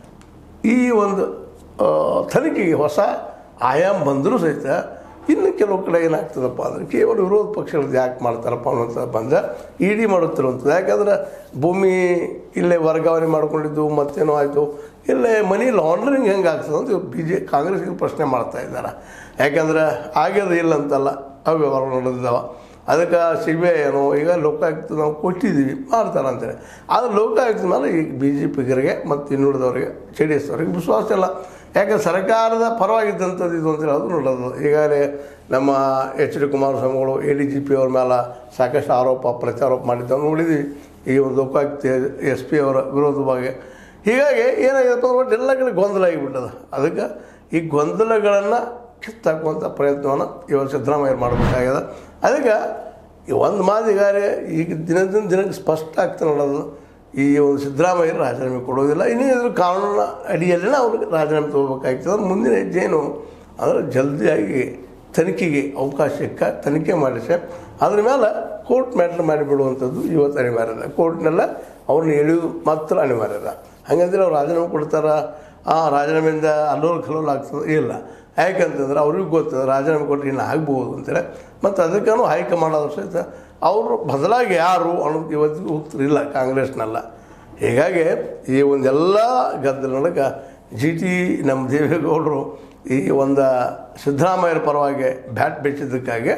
ಈ ಒಂದು ತನಿಖೆಗೆ ಹೊಸ ಆಯಾಮ ಬಂದರೂ ಸಹಿತ ಇನ್ನು ಕೆಲವು ಕಡೆ ಏನಾಗ್ತದಪ್ಪ ಅಂದರೆ ಕೇವಲ ವಿರೋಧ ಪಕ್ಷಗಳದ್ದು ಯಾಕೆ ಮಾಡ್ತಾರಪ್ಪ ಅನ್ನೋಂಥ ಬಂದ ಇ ಡಿ ಮಾಡುತ್ತಿರುವಂಥದ್ದು ಯಾಕಂದ್ರೆ ಭೂಮಿ ಇಲ್ಲೇ ವರ್ಗಾವಣೆ ಮಾಡ್ಕೊಂಡಿದ್ದು ಮತ್ತೇನೋ ಆಯಿತು ಇಲ್ಲೇ ಮನಿ ಲಾಂಡ್ರಿಂಗ್ ಹೆಂಗೆ ಆಗ್ತದೆ ಅಂತ ಬಿ ಜೆ ಕಾಂಗ್ರೆಸ್ಗೆ ಪ್ರಶ್ನೆ ಮಾಡ್ತಾ ಇದ್ದಾರೆ ಯಾಕಂದ್ರೆ ಆಗ್ಯದ ಇಲ್ಲ ಅಂತಲ್ಲ ಅವ್ಯವಹಾರ ನಡೆದಿದ್ದಾವೆ ಅದಕ್ಕೆ ಸಿ ಬಿ ಐ ಏನೋ ಈಗ ಲೋಕಾಯುಕ್ತ ನಾವು ಕೊಟ್ಟಿದ್ದೀವಿ ಮಾಡ್ತಾರೆ ಅಂತೇಳಿ ಆದರೆ ಲೋಕಾಯುಕ್ತ ಮೇಲೆ ಈಗ ಬಿ ಜೆ ಪಿಗರಿಗೆ ಮತ್ತು ಇನ್ನುಳಿದವರಿಗೆ ಜೆ ಡಿ ಎಸ್ ಅವರಿಗೆ ವಿಶ್ವಾಸ ಇಲ್ಲ ಯಾಕೆ ಸರ್ಕಾರದ ಪರವಾಗಿದ್ದಂಥದ್ದು ಇದು ಅಂತೇಳಿ ಅದು ನೋಡೋದು ಈಗಾಗಲೇ ನಮ್ಮ ಎಚ್ ಡಿ ಕುಮಾರಸ್ವಾಮಿಗಳು ಎ ಡಿ ಜಿ ಪಿ ಅವ್ರ ಮೇಲೆ ಸಾಕಷ್ಟು ಆರೋಪ ಪ್ರತ್ಯಾರೋಪ ಮಾಡಿದ್ದನ್ನು ನೋಡಿದ್ವಿ ಈ ಒಂದು ಲೋಕಾಯುಕ್ತ ಎಸ್ ಪಿ ಅವರ ವಿರೋಧವಾಗಿ ಹೀಗಾಗಿ ಏನಾಗಿದೆಪ್ಪ ಒಟ್ಟು ಎಲ್ಲ ಕಡೆ ಗೊಂದಲ ಆಗಿಬಿಟ್ಟದ ಅದಕ್ಕೆ ಈ ಗೊಂದಲಗಳನ್ನು ಕಿತ್ತಾಕುವಂಥ ಪ್ರಯತ್ನವನ್ನು ಇವಾಗ ಸಿದ್ದರಾಮಯ್ಯ ಮಾಡಬೇಕಾಗ್ಯದ ಅದಕ್ಕೆ ಈ ಒಂದು ಮಾತಿಗಾರೆ ಈಗ ದಿನದಿಂದ ದಿನಕ್ಕೆ ಸ್ಪಷ್ಟ ಆಗ್ತಾ ನೋಡೋದು ಈ ಒಂದು ಸಿದ್ದರಾಮಯ್ಯ ರಾಜೀನಾಮೆ ಕೊಡೋದಿಲ್ಲ ಇನ್ನೂ ಇದ್ರ ಕಾನೂನಿನ ಅಡಿಯಲ್ಲಿನ ಅವ್ರಿಗೆ ರಾಜೀನಾಮೆ ತೊಗೋಬೇಕಾಗ್ತದೆ ಮುಂದಿನ ಹೆಜ್ಜೆನು ಅಂದರೆ ಜಲ್ದಿಯಾಗಿ ತನಿಖೆಗೆ ಅವಕಾಶ ಸಿಕ್ಕ ತನಿಖೆ ಮಾಡಿಸಿ ಅದ್ರ ಮೇಲೆ ಕೋರ್ಟ್ ಮ್ಯಾಟ್ರ್ ಮಾಡಿಬಿಡುವಂಥದ್ದು ಇವತ್ತು ಅನಿವಾರ್ಯ ಇದೆ ಕೋರ್ಟ್ನೆಲ್ಲ ಅವ್ರನ್ನ ಎಳೆಯೋದು ಮಾತ್ರ ಅನಿವಾರ್ಯ ಇದೆ ಹಾಗಂದ್ರೆ ಅವ್ರು ರಾಜೀನಾಮೆ ಕೊಡ್ತಾರೆ ಆ ರಾಜೀನಾಮೆಯಿಂದ ಅಲ್ಲೋಲ್ ಕಲ್ಲೋಲ್ ಆಗ್ತದೆ ಇಲ್ಲ ಯಾಕಂತಂದ್ರೆ ಅವ್ರಿಗೆ ಗೊತ್ತದ ರಾಜೀನಾಮೆ ಕೊಟ್ಟರೆ ಇನ್ನು ಆಗ್ಬೋದು ಅಂತೇಳಿ ಮತ್ತು ಅದಕ್ಕೂ ಹೈಕಮಾಂಡ್ ಆದರೂ ಸಹಿತ ಅವರು ಬದಲಾಗಿ ಯಾರು ಅನ್ನೋದು ಇವತ್ತಿಗೂ ಉತ್ತರ ಇಲ್ಲ ಕಾಂಗ್ರೆಸ್ನಲ್ಲ ಹೀಗಾಗಿ ಈ ಒಂದೆಲ್ಲ ಗದ್ದಲೊಳಗೆ ಜಿ ಟಿ ನಮ್ಮ ದೇವೇಗೌಡರು ಈ ಒಂದು ಸಿದ್ದರಾಮಯ್ಯರ ಪರವಾಗಿ ಬ್ಯಾಟ್ ಬೆಚ್ಚಿದ್ದಕ್ಕಾಗಿ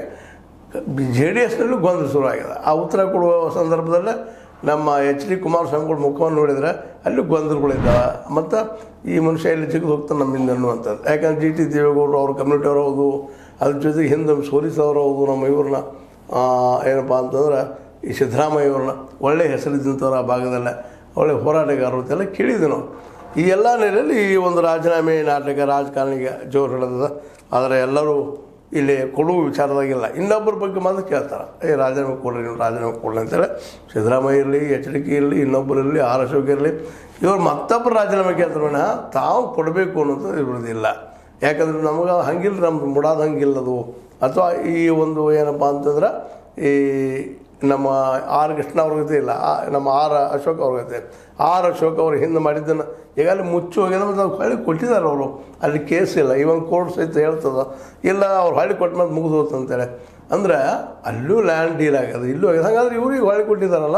ಜೆ ಡಿ ಎಸ್ನಲ್ಲೂ ಗೊಂದಲ ಶುರುವಾಗಿದೆ ಆ ಉತ್ತರ ಕೊಡುವ ಸಂದರ್ಭದಲ್ಲೇ ನಮ್ಮ ಎಚ್ ಡಿ ಕುಮಾರಸ್ವಾಮಿಗಳ ಮುಖವನ್ನು ನೋಡಿದರೆ ಅಲ್ಲಿ ಗೊಂದಲಗಳಿದ್ದಾವೆ ಮತ್ತು ಈ ಮನುಷ್ಯ ಇಲ್ಲಿ ಜಿಗಿದು ಹೋಗ್ತಾನೆ ನಮ್ಮಿಂದ ಅನ್ನುವಂಥದ್ದು ಯಾಕಂದ್ರೆ ಜಿ ಟಿ ದೇವೇಗೌಡರು ಅವ್ರ ಕಮ್ಯುನಿಟಿಯವರು ಹೌದು ಅದ್ರ ಜೊತೆಗೆ ಹಿಂದೆ ಸೋಲಿಸೋರು ಹೌದು ನಮ್ಮ ಇವ್ರನ್ನ ಏನಪ್ಪ ಅಂತಂದ್ರೆ ಈ ಸಿದ್ದರಾಮಯ್ಯ ಅವ್ರನ್ನ ಒಳ್ಳೆಯ ಹೆಸರಿದ್ದಂಥವ್ರು ಆ ಭಾಗದಲ್ಲೇ ಒಳ್ಳೆಯ ಹೋರಾಟಗಾರರು ಅಂತೆಲ್ಲ ಕೇಳಿದ್ವಿ ನಾವು ಈ ಎಲ್ಲ ನೆಲೆಯಲ್ಲಿ ಈ ಒಂದು ರಾಜೀನಾಮೆ ನಾಟಕ ರಾಜಕಾರಣಿಗೆ ಜೋರು ಹಿಡಿದದ ಆದರೆ ಎಲ್ಲರೂ ಇಲ್ಲಿ ಕೊಡುವ ವಿಚಾರದಾಗಿಲ್ಲ ಇನ್ನೊಬ್ಬರ ಬಗ್ಗೆ ಮಾತ್ರ ಕೇಳ್ತಾರೆ ಏ ರಾಜೀನಾಮೆ ಕೊಡ್ರಿ ನೀವು ರಾಜೀನಾಮೆ ಕೊಡ್ರಿ ಅಂತೇಳಿ ಸಿದ್ದರಾಮಯ್ಯ ಇರಲಿ ಎಚ್ ಡಿ ಕೆ ಇರಲಿ ಇನ್ನೊಬ್ಬರು ಇರಲಿ ಆರ್ ಅಶೋಕ್ ಇರಲಿ ಇವ್ರು ಮತ್ತೊಬ್ಬರು ರಾಜೀನಾಮೆ ಕೇಳ್ತಾರೆ ತಾವು ಕೊಡಬೇಕು ಅನ್ನೋದು ಇರೋದಿಲ್ಲ ಯಾಕಂದ್ರೆ ನಮಗೆ ಹಂಗಿಲ್ಲ ನಮ್ದು ಮುಡಾದ ಹಂಗಿಲ್ಲದು ಅಥವಾ ಈ ಒಂದು ಏನಪ್ಪ ಅಂತಂದ್ರೆ ಈ ನಮ್ಮ ಆರ್ ಕೃಷ್ಣ ಅವ್ರಿಗತೆ ಇಲ್ಲ ನಮ್ಮ ಆರ್ ಅಶೋಕ್ ಅವ್ರಿಗತೆ ಆರ್ ಅಶೋಕ್ ಅವ್ರು ಹಿಂದೆ ಮಾಡಿದ್ದನ್ನು ಈಗಾಗಲೇ ಮುಚ್ಚಿ ಹೋಗ್ಯದ ಮತ್ತು ಅವ್ರು ಹೊಳ್ಳಿ ಕೊಟ್ಟಿದ್ದಾರೆ ಅವರು ಅಲ್ಲಿ ಕೇಸ್ ಇಲ್ಲ ಇವನ್ ಕೋರ್ಟ್ ಸಹಿತ ಹೇಳ್ತದ ಇಲ್ಲ ಅವ್ರು ಹೊಳ್ಳಿ ಕೊಟ್ಟ ಮೇಲೆ ಮುಗಿದು ಹೋತಂತೇಳಿ ಅಂದ್ರೆ ಅಲ್ಲೂ ಲ್ಯಾಂಡ್ ಡೀಲ್ ಆಗ್ಯದ ಇಲ್ಲೂ ಆಗ್ಯದ ಹಾಗಾದ್ರೆ ಇವ್ರಿಗೆ ಹೊಳ್ಳಿ ಕೊಟ್ಟಿದ್ದಾರಲ್ಲ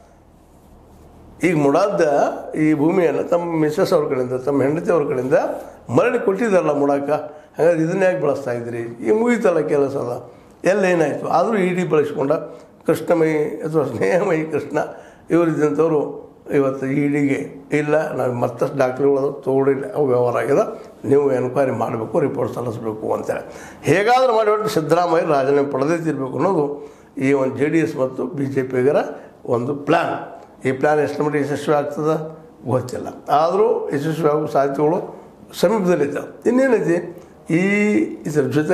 ಈಗ ಮುಡಾದ ಈ ಭೂಮಿಯನ್ನು ತಮ್ಮ ಮಿಸ್ಸಸ್ ಅವ್ರ ಕಡೆಯಿಂದ ತಮ್ಮ ಹೆಂಡತಿ ಅವ್ರ ಕಡೆಯಿಂದ ಮರಳಿ ಕೊಟ್ಟಿದ್ದಾರಲ್ಲ ಮುಡಾಕ ಹಾಗಾದ್ರೆ ಇದನ್ನ ಯಾಕೆ ಬಳಸ್ತಾ ಇದ್ರಿ ಈಗ ಮುಗಿತಲ್ಲ ಕೆಲಸ ಅದ ಎಲ್ಲ ಏನಾಯಿತು ಆದರೂ ಇ ಡಿ ಬಳಸ್ಕೊಂಡ ಕೃಷ್ಣಮಯಿ ಅಥವಾ ಸ್ನೇಹಮಯಿ ಕೃಷ್ಣ ಇವರಿದ್ದಂಥವ್ರು ಇವತ್ತು ಇ ಡಿಗೆ ಇಲ್ಲ ನಾವು ಮತ್ತಷ್ಟು ಡಾಕ್ಟ್ರುಗಳು ತೋಡಿಲ್ಲ ಅವು ವ್ಯವಹಾರ ಆಗಿದೆ ನೀವು ಎನ್ಕ್ವೈರಿ ಮಾಡಬೇಕು ರಿಪೋರ್ಟ್ ಸಲ್ಲಿಸಬೇಕು ಅಂತೇಳಿ ಹೇಗಾದರೂ ಮಾಡಿಬಿಟ್ಟು ಸಿದ್ದರಾಮಯ್ಯ ರಾಜೀನಾಮೆ ಪಡೆದಿರಬೇಕು ಅನ್ನೋದು ಈ ಒಂದು ಜೆ ಡಿ ಎಸ್ ಮತ್ತು ಬಿ ಜೆ ಪಿಗರ ಒಂದು ಪ್ಲ್ಯಾನ್ ಈ ಪ್ಲ್ಯಾನ್ ಎಷ್ಟು ಮಟ್ಟಿಗೆ ಯಶಸ್ವಿ ಆಗ್ತದೆ ಗೊತ್ತಿಲ್ಲ ಆದರೂ ಯಶಸ್ವಿ ಆಗೋ ಸಾಧ್ಯತೆಗಳು ಸಮೀಪದಲ್ಲಿದ್ದಾವೆ ಇನ್ನೇನೈತಿ ಈ ಇದರ ಜೊತೆಗೆ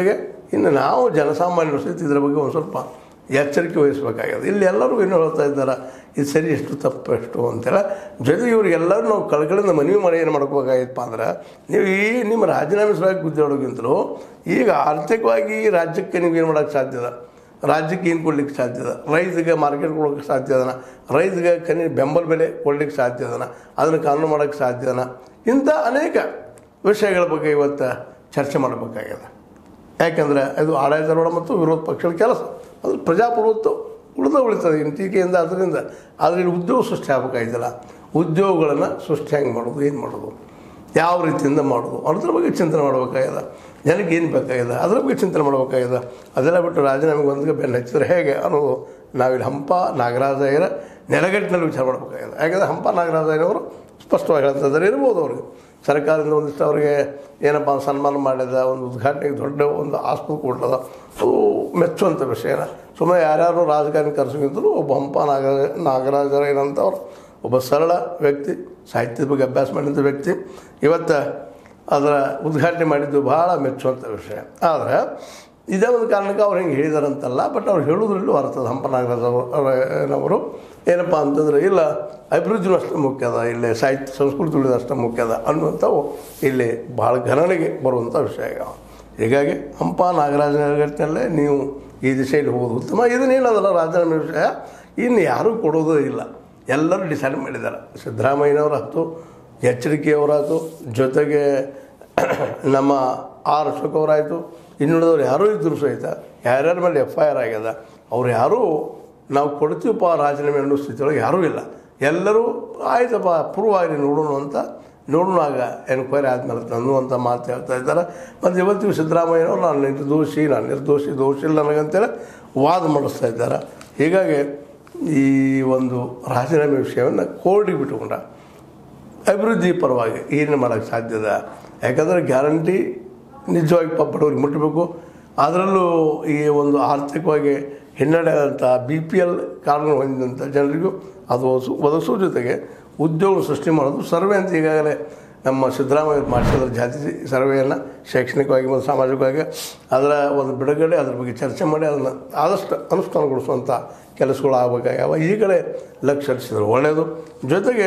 ಇನ್ನು ನಾವು ಜನಸಾಮಾನ್ಯರು ಸಹಿತ ಇದರ ಬಗ್ಗೆ ಒಂದು ಸ್ವಲ್ಪ ಎಚ್ಚರಿಕೆ ವಹಿಸಬೇಕಾಗಿದೆ. ಇಲ್ಲಿ ಎಲ್ಲರೂ ಏನು ಹೇಳ್ತಾ ಇದ್ದಾರೆ, ಇದು ಸರಿ ಎಷ್ಟು ತಪ್ಪು ಎಷ್ಟು ಅಂತೇಳಿ. ಜೊತೆಗೆ ಇವ್ರಿಗೆಲ್ಲರೂ ನಾವು ಕಳ್ಕಳಿಂದ ಮನವಿ ಮಾಡಿ ಏನು ಮಾಡ್ಕೋಬೇಕಾಗಿತ್ತಪ್ಪ ಅಂದ್ರೆ, ನೀವು ಈ ನಿಮ್ಮ ರಾಜೀನಾಮೆ ಸಲುವಾಗಿ ಗುದ್ದಾಡೋಕ್ಕಿಂತಲೂ ಈಗ ಆರ್ಥಿಕವಾಗಿ ರಾಜ್ಯಕ್ಕೆ ನೀವು ಏನು ಮಾಡೋಕ್ಕೆ ಸಾಧ್ಯದ, ರಾಜ್ಯಕ್ಕೆ ಏನು ಕೊಡ್ಲಿಕ್ಕೆ ಸಾಧ್ಯದ, ರೈತರಿಗೆ ಮಾರ್ಕೆಟ್ ಕೊಡೋಕ್ಕೆ ಸಾಧ್ಯ ಅದನ, ರೈತರಿಗೆ ಕನಿ ಬೆಂಬಲ ಬೆಲೆ ಕೊಡ್ಲಿಕ್ಕೆ ಸಾಧ್ಯ ಅದನ, ಅದನ್ನು ಕಾನೂನು ಮಾಡೋಕ್ಕೆ ಸಾಧ್ಯನ, ಇಂಥ ಅನೇಕ ವಿಷಯಗಳ ಬಗ್ಗೆ ಇವತ್ತು ಚರ್ಚೆ ಮಾಡಬೇಕಾಗಿದೆ. ಯಾಕೆಂದರೆ ಅದು ಆಡಳಿತಾರೂಢ ಮತ್ತು ವಿರೋಧ ಪಕ್ಷಗಳ ಕೆಲಸ, ಅದು ಪ್ರಜಾಪ್ರಭುತ್ವ ಉಳಿದ ಉಳಿತದೆ ಇನ್ನು ಟೀಕೆಯಿಂದ. ಅದರಿಂದ ಆದರೆ ಇಲ್ಲಿ ಉದ್ಯೋಗ ಸೃಷ್ಟಿ ಆಗಬೇಕಾಗಿದ್ದಲ್ಲ, ಉದ್ಯೋಗಗಳನ್ನು ಸೃಷ್ಟಿ ಹೆಂಗೆ ಮಾಡೋದು, ಏನು ಮಾಡೋದು, ಯಾವ ರೀತಿಯಿಂದ ಮಾಡೋದು ಅನ್ನೋದ್ರ ಬಗ್ಗೆ ಚಿಂತನೆ ಮಾಡಬೇಕಾಗಿದೆ. ಜನಕ್ಕೆ ಏನು ಬೇಕಾಗಿದೆ ಅದ್ರ ಬಗ್ಗೆ ಚಿಂತನೆ ಮಾಡಬೇಕಾಗಿದೆ. ಅದೆಲ್ಲ ಬಿಟ್ಟು ರಾಜೀನಾಮೆಗೆ ಒಂದಿಗೆ ಬೆನ್ನು ಹಚ್ಚಿದ್ರೆ ಹೇಗೆ ಅನ್ನೋದು ನಾವಿಲ್ಲಿ ಹಂಪ ನಾಗರಾಜಯ್ಯರ ನೆಲಗಟ್ಟಿನಲ್ಲಿ ವಿಚಾರ ಮಾಡಬೇಕಾಗಿದೆ. ಯಾಕಂದರೆ ಹಂಪ ನಾಗರಾಜಯ್ಯನವರು ಸ್ಪಷ್ಟವಾಗಿ ಹೇಳ್ತಿದ್ದಾರೆ, ಇರ್ಬೋದು ಅವ್ರಿಗೆ ಸರ್ಕಾರದಿಂದ ಒಂದಿಷ್ಟು ಅವರಿಗೆ ಏನಪ್ಪ ಸನ್ಮಾನ ಮಾಡಿದ, ಒಂದು ಉದ್ಘಾಟನೆಗೆ ದೊಡ್ಡ ಒಂದು ಆಸ್ಪತ್ರೆ ಕೊಟ್ಟದ, ಅದು ಮೆಚ್ಚುವಂಥ ವಿಷಯನ. ಸುಮ್ಮನೆ ಯಾರ್ಯಾರು ರಾಜಕಾರಣಿ ಕರೆಸೋಗಿದ್ರು ಒಬ್ಬ ಹಂಪ ನಾಗರಾಜ ನಾಗರಾಜಯ್ಯನಂತವ್ರು ಒಬ್ಬ ಸರಳ ವ್ಯಕ್ತಿ, ಸಾಹಿತ್ಯದ ಬಗ್ಗೆ ಅಭ್ಯಾಸ ಮಾಡಿದಂಥ ವ್ಯಕ್ತಿ ಇವತ್ತು ಅದರ ಉದ್ಘಾಟನೆ ಮಾಡಿದ್ದು ಭಾಳ ಮೆಚ್ಚುವಂಥ ವಿಷಯ. ಆದರೆ ಇದೇ ಒಂದು ಕಾರಣಕ್ಕೆ ಅವ್ರು ಹೆಂಗೆ ಹೇಳಿದಾರಂತಲ್ಲ, ಬಟ್ ಅವ್ರು ಹೇಳೋದ್ರಲ್ಲೂ ಅರ್ಥದ. ಹಂಪ ನಾಗರಾಜನವರು ಏನಪ್ಪ ಅಂತಂದರೆ ಇಲ್ಲ ಅಭಿವೃದ್ಧಿನೂ ಅಷ್ಟು ಮುಖ್ಯ ಅದ, ಇಲ್ಲಿ ಸಾಹಿತ್ಯ ಸಂಸ್ಕೃತಿ ಉಳಿದ ಅಷ್ಟು ಮುಖ್ಯ ಅದ ಅನ್ನುವಂಥವು ಇಲ್ಲಿ ಭಾಳ ಗಣನೆಗೆ ಬರುವಂಥ ವಿಷಯ. ಹೀಗಾಗಿ ಹಂಪ ನಾಗರಾಜನಲ್ಲೇ ನೀವು ಈ ದಿಶೆಯಲ್ಲಿ ಹೋಗೋದು ಉತ್ತಮ. ಇದನ್ನೇನದಲ್ಲ ರಾಜೀನಾಮೆ ವಿಷಯ ಇನ್ನು ಯಾರೂ ಕೊಡೋದೇ ಇಲ್ಲ, ಎಲ್ಲರೂ ಡಿಸೈಡ್ ಮಾಡಿದ್ದಾರೆ. ಸಿದ್ದರಾಮಯ್ಯನವರಾಯ್ತು, ಎಚ್ ಡಿ ಕೆ ಅವರಾಯ್ತು, ಜೊತೆಗೆ ನಮ್ಮ ಆರ್ ಅಶೋಕ್ ಅವರಾಯಿತು, ಇನ್ನುಳಿದವ್ರು ಯಾರೂ ಇದ್ದರೂ ಸಹಿತ ಯಾರ್ಯಾರ ಮೇಲೆ ಎಫ್ ಐ ಆರ್ ಆಗ್ಯದ ಅವ್ರು ಯಾರೂ ನಾವು ಕೊಡ್ತೀವಪ್ಪ ರಾಜೀನಾಮೆ ಅನ್ನೋ ಸ್ಥಿತಿಯೊಳಗೆ ಯಾರೂ ಇಲ್ಲ. ಎಲ್ಲರೂ ಆಯ್ತಪ್ಪ ಪ್ರೂವ್ ಆಗಿ ನೋಡೋಣ ಅಂತ ನೋಡೋಣ ಆಗ ಎನ್ಕ್ವೈರಿ ಆದಮೇಲೆ ಅನ್ನುವಂಥ ಮಾತು ಹೇಳ್ತಾ ಇದ್ದಾರೆ. ಮತ್ತು ಇವತ್ತಿಗೂ ಸಿದ್ದರಾಮಯ್ಯನವರು ನಾನು ನಿರ್ದೋಷಿ ನಾನು ನಿರ್ದೋಷಿ ದೋಷಿ ಇಲ್ಲ ನನಗಂತೇಳಿ ವಾದ ಮಾಡಿಸ್ತಾ ಇದ್ದಾರೆ. ಹೀಗಾಗಿ ಈ ಒಂದು ರಾಜೀನಾಮೆ ವಿಷಯವನ್ನು ಕೋರ್ಟಿಗೆ ಬಿಟ್ಟುಕೊಂಡ ಅಭಿವೃದ್ಧಿ ಪರವಾಗಿ ಏನು ಮಾಡೋಕ್ಕೆ ಸಾಧ್ಯದ. ಯಾಕಂದರೆ ಗ್ಯಾರಂಟಿ ನಿಜವಾಗಿ ಬಡವರಿಗೆ ಮುಟ್ಟಬೇಕು. ಅದರಲ್ಲೂ ಈ ಒಂದು ಆರ್ಥಿಕವಾಗಿ ಹಿನ್ನಡೆ ಆದಂಥ ಬಿ ಪಿ ಎಲ್ ಕಾರ್ಡ್ ಹೊಂದಿದಂಥ ಜನರಿಗೂ ಅದು ಒದಗಿಸೋ ಜೊತೆಗೆ ಉದ್ಯೋಗ ಸೃಷ್ಟಿ ಮಾಡೋದು ಸರ್ವೆ ಅಂತ ಈಗಾಗಲೇ ನಮ್ಮ ಸಿದ್ದರಾಮಯ್ಯ ಮಾಡಿಸಿದ್ರ ಜಾತಿ ಸರ್ವೆಯನ್ನು ಶೈಕ್ಷಣಿಕವಾಗಿ ಮತ್ತು ಸಾಮಾಜಿಕವಾಗಿ ಅದರ ಒಂದು ಬಿಡುಗಡೆ, ಅದ್ರ ಬಗ್ಗೆ ಚರ್ಚೆ ಮಾಡಿ ಅದನ್ನು ಆದಷ್ಟು ಅನುಷ್ಠಾನಗೊಳಿಸುವಂಥ ಕೆಲಸಗಳು ಆಗಬೇಕಾಗ್ಯಾವ. ಈ ಕಡೆ ಲಕ್ಷ್ಯ ಹರಿಸಿದ್ರು ಒಳ್ಳೆಯದು. ಜೊತೆಗೆ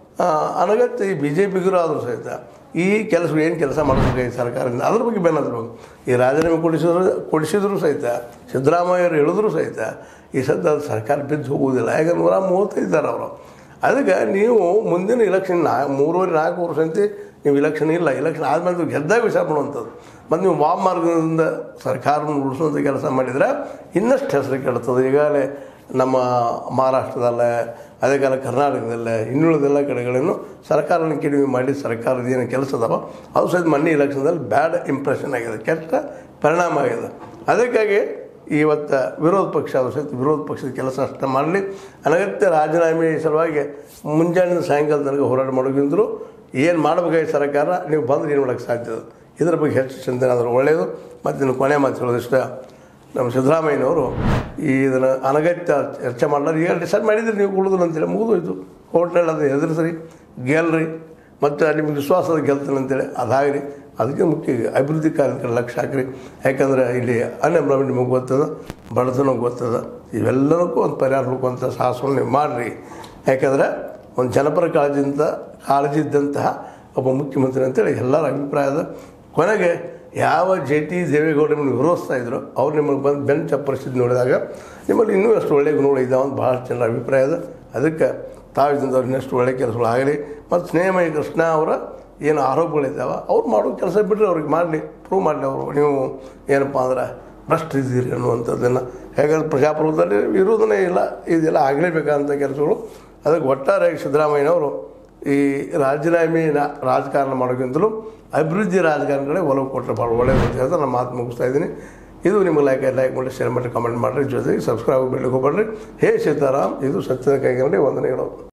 ಅನಗತ್ಯ ಈ ಬಿ ಜೆ ಪಿಗರು ಆದರೂ ಸಹಿತ ಈ ಕೆಲಸಗಳು ಏನು ಕೆಲಸ ಮಾಡಬೇಕಾಗಿ ಸರ್ಕಾರದಿಂದ ಅದ್ರ ಬಗ್ಗೆ ಬೆನ್ನಬೇಕು. ಈ ರಾಜೀನಾಮೆ ಕೊಡಿಸಿದ್ರು ಕೊಡಿಸಿದ್ರು ಸಹಿತ ಸಿದ್ದರಾಮಯ್ಯರು ಹೇಳಿದ್ರು ಸಹಿತ ಈ ಸದ್ಯ ಅದು ಸರ್ಕಾರ ಬಿದ್ದು ಹೋಗುವುದಿಲ್ಲ. ಯಾಕಂದ್ರೆ ನೂರ ಮೂವತ್ತೈದು ಇದ್ದಾರೆ ಅವರು. ಅದಕ್ಕೆ ನೀವು ಮುಂದಿನ ಇಲೆಕ್ಷನ್ ನಾ ಮೂರುವರೆ ನಾಲ್ಕು ವರ್ಷ ಅಂತ ನೀವು ಇಲೆಕ್ಷನ್ ಇಲ್ಲ, ಇಲೆಕ್ಷನ್ ಆದಮೇಲೆ ಗೆದ್ದಾಗ ವಿಚಾರ ಮಾಡುವಂಥದ್ದು. ಮತ್ತು ನೀವು ವಾಮ ಮಾರ್ಗದಿಂದ ಸರ್ಕಾರವನ್ನು ಉಳಿಸುವಂಥ ಕೆಲಸ ಮಾಡಿದರೆ ಇನ್ನಷ್ಟು ಹೆಸರು ಕೆಡ್ತದೆ. ಈಗಾಗಲೇ ನಮ್ಮ ಮಹಾರಾಷ್ಟ್ರದಲ್ಲೇ ಅದೇ ಕಾಲ ಕರ್ನಾಟಕದಲ್ಲೇ ಇನ್ನುಳಿದೆಲ್ಲ ಕಡೆಗಳನ್ನು ಸರ್ಕಾರನ ಕಡಿಮೆ ಮಾಡಿ ಸರ್ಕಾರದ ಏನು ಕೆಲಸ ಅದಾವ ಅದು ಸಹಿತ ಮೊನ್ನೆ ಇಲೆಕ್ಷನ್ದಲ್ಲಿ ಬ್ಯಾಡ್ ಇಂಪ್ರೆಷನ್ ಆಗಿದೆ, ಕೆಟ್ಟ ಪರಿಣಾಮ ಆಗಿದೆ. ಅದಕ್ಕಾಗಿ ಇವತ್ತು ವಿರೋಧ ಪಕ್ಷ ಅದು ಸಹಿತ ವಿರೋಧ ಪಕ್ಷದ ಕೆಲಸ ಅಷ್ಟೇ ಮಾಡಲಿ. ಅನಗತ್ಯ ರಾಜೀನಾಮೆ ಸಲುವಾಗಿ ಮುಂಜಾನೆ ಸಾಯಂಕಾಲ ತನಕ ಹೋರಾಟ ಮಾಡೋಗಿಂದ್ರು ಏನು ಮಾಡಬೇಕಾಗಿ ಸರ್ಕಾರ ನೀವು ಬಂದರೆ ಏನು ಮಾಡೋಕ್ಕೆ ಸಾಧ್ಯದ. ಇದರ ಬಗ್ಗೆ ಹೆಚ್ಚು ಚಿಂತನೆ ಆದರೂ ಒಳ್ಳೆಯದು. ಮತ್ತು ಇನ್ನು ಕೊನೆ ಮಾತು ಹೇಳೋದಿಷ್ಟ, ನಮ್ಮ ಸಿದ್ದರಾಮಯ್ಯನವರು ಈ ಇದನ್ನು ಅನಗತ್ಯ ಚರ್ಚೆ ಮಾಡಲಾರ ಈಗ ಡಿಸೈಡ್ ಮಾಡಿದರೆ ನೀವು ಉಳಿದ್ರು ಅಂತೇಳಿ ಮುಗಿದೋಯ್ತು. ಕೋರ್ಟ್ನಲ್ಲಿ ಅದು ಎದುರಿಸ್ರಿ ಗೆಲ್ರಿ ಮತ್ತು ನಿಮಗೆ ವಿಶ್ವಾಸದ ಗೆಲ್ತಾನೆ ಅಂತೇಳಿ ಅದಾಗಲಿ. ಅದಕ್ಕೆ ಮುಖ್ಯ ಈಗ ಅಭಿವೃದ್ಧಿ ಕಾರ್ಯಕ್ಕೆ ಲಕ್ಷ್ಯ ಹಾಕ್ರಿ. ಯಾಕಂದರೆ ಇಲ್ಲಿ ಅನ್ಎಂಪ್ಲಾಯ್ಮೆಂಟ್ ನಿಮಗೆ ಗೊತ್ತದ, ಬಡತನ ಗೊತ್ತದ, ಇವೆಲ್ಲದಕ್ಕೂ ಒಂದು ಪರಿಹಾರ ಹುಡುಕುವಂಥ ಸಾಹಸವನ್ನು ನೀವು ಮಾಡಿರಿ. ಯಾಕಂದರೆ ಒಂದು ಜನಪರ ಕಾಳಜಿಯಿಂದ ಕಾಳಜಿ ಇದ್ದಂತಹ ಒಬ್ಬ ಮುಖ್ಯಮಂತ್ರಿ ಅಂತೇಳಿ ಎಲ್ಲರ ಅಭಿಪ್ರಾಯದ. ಕೊನೆಗೆ ಯಾವ ಜೆ ಟಿ ದೇವೇಗೌಡ ನಿಮ್ಮನ್ನು ವಿರೋಧಿಸ್ತಾ ಇದ್ರು ಅವ್ರು ನಿಮಗೆ ಬಂದು ಬೆನ್ನು ಚಪ್ಪರಿಸಿದ್ದು ನೋಡಿದಾಗ ನಿಮ್ಮಲ್ಲಿ ಇನ್ನೂ ಅಷ್ಟು ಒಳ್ಳೆಯ ಗುಣಗಳು ಇದ್ದಾವೆ ಅಂತ ಭಾಳ ಜನರ ಅಭಿಪ್ರಾಯ ಇದೆ. ಅದಕ್ಕೆ ತಾವಿದ್ದಂಥವ್ರು ಇನ್ನಷ್ಟು ಒಳ್ಳೆಯ ಕೆಲಸಗಳು ಆಗಲಿ. ಮತ್ತು ಸ್ನೇಹಮಯಿ ಕೃಷ್ಣ ಅವರ ಏನು ಆರೋಪಗಳಿದ್ದಾವೆ ಅವ್ರು ಮಾಡೋ ಕೆಲಸ ಬಿಟ್ಟರೆ ಅವ್ರಿಗೆ ಮಾಡಲಿ, ಪ್ರೂವ್ ಮಾಡಲಿ ಅವರು ನೀವು ಏನಪ್ಪ ಅಂದ್ರೆ ಭ್ರಷ್ಟ ಇದ್ದೀರಿ ಅನ್ನುವಂಥದ್ದನ್ನು. ಹೇಗಾದ್ರೆ ಪ್ರಜಾಪ್ರಭುತ್ವದಲ್ಲಿ ವಿರೋಧನೇ ಇಲ್ಲ, ಇದೆಲ್ಲ ಆಗಲೇಬೇಕಂತ ಕೆಲಸಗಳು. ಅದಕ್ಕೆ ಒಟ್ಟಾರೆಯಾಗಿ ಸಿದ್ದರಾಮಯ್ಯನವರು ಈ ರಾಜೀನಾಮೆನ ರಾಜಕಾರಣ ಮಾಡೋಕ್ಕಿಂತಲೂ ಅಭಿವೃದ್ಧಿ ರಾಜಕಾರಣಗಳೇ ಒಲವು ಕೊಟ್ಟರೆ ಭಾಳ ಒಳ್ಳೆಯದು ಅಂತ ಹೇಳ್ತಾ ನಾನು ಮಾತು ಮುಗಿಸ್ತಾ ಇದ್ದೀನಿ. ಇದು ನಿಮಗೆ ಲೈಕ್ ಲೈಕ್ ಮಾಡಿ ಶೇರ್ ಮಾಡಿ ಕಮೆಂಟ್ ಮಾಡಿರಿ. ಜೊತೆಗೆ ಸಬ್ಸ್ಕ್ರೈಬ್ ಮಾಡಲಿಕ್ಕೆ ಹೋಗ್ಬೇಡ್ರಿ. ಹೇ ಸೀತಾರಾಮ್, ಇದು ಸತ್ಯದ ಕೈಗನ್ನಡಿ ವಂದನೆಗಳು.